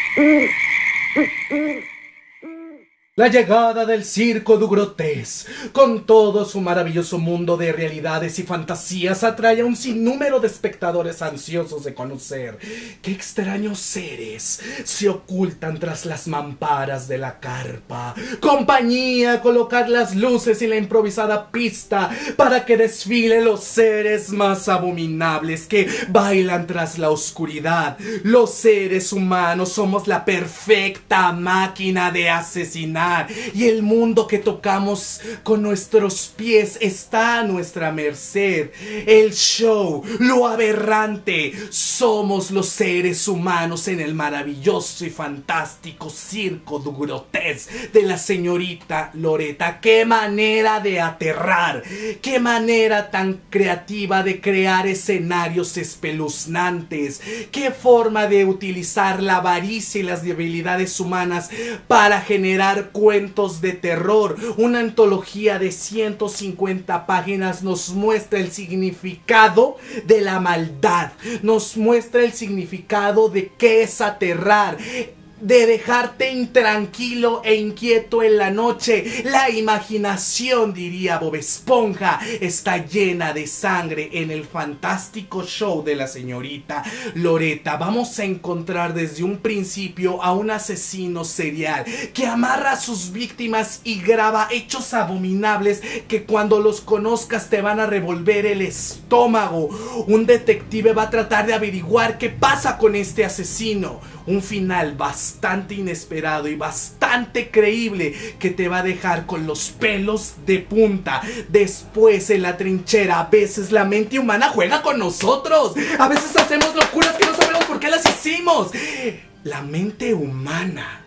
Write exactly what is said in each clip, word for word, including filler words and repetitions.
La llegada del Circo du Grotesque, con todo su maravilloso mundo de realidades y fantasías, atrae a un sinnúmero de espectadores ansiosos de conocer qué extraños seres se ocultan tras las mamparas de la carpa. Compañía, colocar las luces y la improvisada pista para que desfilen los seres más abominables que bailan tras la oscuridad. Los seres humanos somos la perfecta máquina de asesinar. Y el mundo que tocamos con nuestros pies está a nuestra merced. El show, lo aberrante, somos los seres humanos en el maravilloso y fantástico Circo du Grotesque de la señorita Loretta. ¡Qué manera de aterrar! ¡Qué manera tan creativa de crear escenarios espeluznantes! ¡Qué forma de utilizar la avaricia y las debilidades humanas para generar cuentos de terror! Una antología de ciento cincuenta páginas nos muestra el significado de la maldad, nos muestra el significado de qué es aterrar, de dejarte intranquilo e inquieto en la noche. La imaginación, diría Bob Esponja, está llena de sangre en el fantástico show de la señorita Loretta. Vamos a encontrar desde un principio a un asesino serial que amarra a sus víctimas y graba hechos abominables que cuando los conozcas te van a revolver el estómago. Un detective va a tratar de averiguar qué pasa con este asesino. Un final bastante inesperado y bastante creíble que te va a dejar con los pelos de punta. Después, en la trinchera, a veces la mente humana juega con nosotros. A veces hacemos locuras que no sabemos por qué las hicimos. La mente humana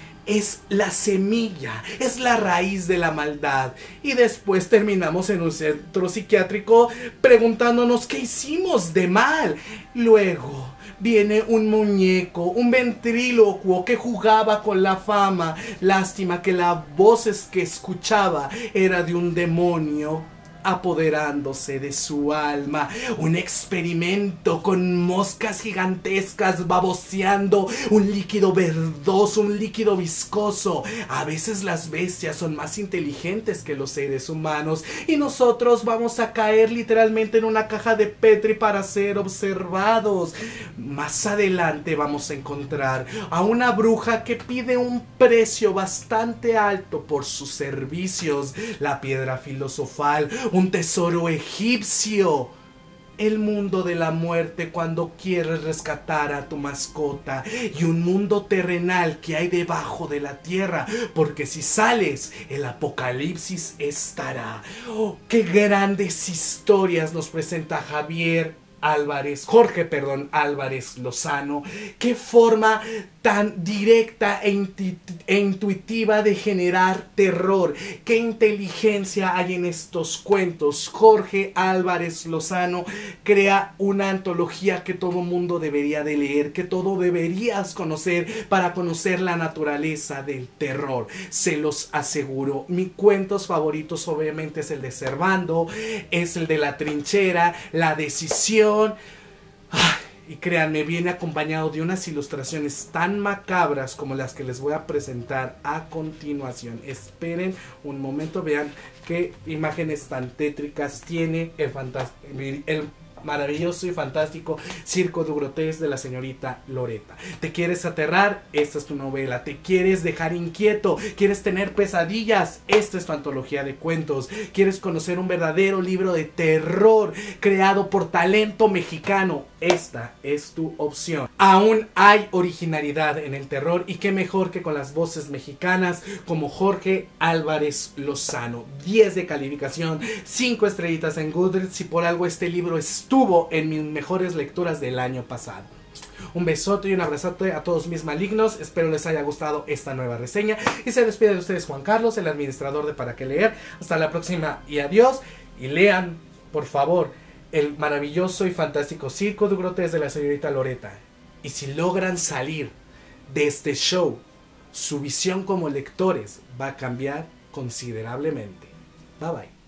es la semilla, es la raíz de la maldad. Y después terminamos en un centro psiquiátrico preguntándonos qué hicimos de mal. Luego viene un muñeco, un ventrílocuo que jugaba con la fama. Lástima que las voces que escuchaba era de un demonio apoderándose de su alma. Un experimento con moscas gigantescas baboseando un líquido verdoso, un líquido viscoso. A veces las bestias son más inteligentes que los seres humanos y nosotros vamos a caer literalmente en una caja de Petri para ser observados. Más adelante vamos a encontrar a una bruja que pide un precio bastante alto por sus servicios. La piedra filosofal, un tesoro egipcio, el mundo de la muerte cuando quieres rescatar a tu mascota, y un mundo terrenal que hay debajo de la tierra, porque si sales, el apocalipsis estará. Oh, qué grandes historias nos presenta Javier Álvarez, Jorge, perdón, Álvarez Lozano. Qué forma tan directa e, intu e intuitiva de generar terror. Qué inteligencia hay en estos cuentos. Jorge Álvarez Lozano crea una antología que todo mundo debería de leer, que todo deberías conocer para conocer la naturaleza del terror. Se los aseguro. Mis cuentos favoritos obviamente es el de Servando, es el de La Trinchera, La Decisión. Ay, y créanme, viene acompañado de unas ilustraciones tan macabras como las que les voy a presentar a continuación. Esperen un momento, vean qué imágenes tan tétricas tiene el, el maravilloso y fantástico Circo du Grotesque de la señorita Loretta. ¿Te quieres aterrar? Esta es tu novela. ¿Te quieres dejar inquieto? ¿Quieres tener pesadillas? Esta es tu antología de cuentos. ¿Quieres conocer un verdadero libro de terror creado por talento mexicano? Esta es tu opción. Aún hay originalidad en el terror y qué mejor que con las voces mexicanas como Jorge Álvarez Lozano. diez de calificación, cinco estrellitas en Goodreads. Si por algo este libro estuvo en mis mejores lecturas del año pasado. Un besote y un abrazote a todos mis malignos. Espero les haya gustado esta nueva reseña. Y se despide de ustedes Juan Carlos, el administrador de Para Qué Leer. Hasta la próxima y adiós. Y lean, por favor, el maravilloso y fantástico Circo du Grotesque de la señorita Loretta. Y si logran salir de este show, su visión como lectores va a cambiar considerablemente. Bye bye.